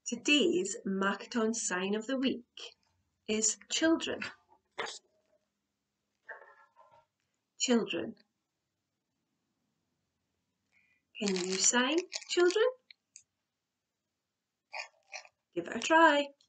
Today's Makaton sign of the week is children. Children. Can you sign children? Give it a try.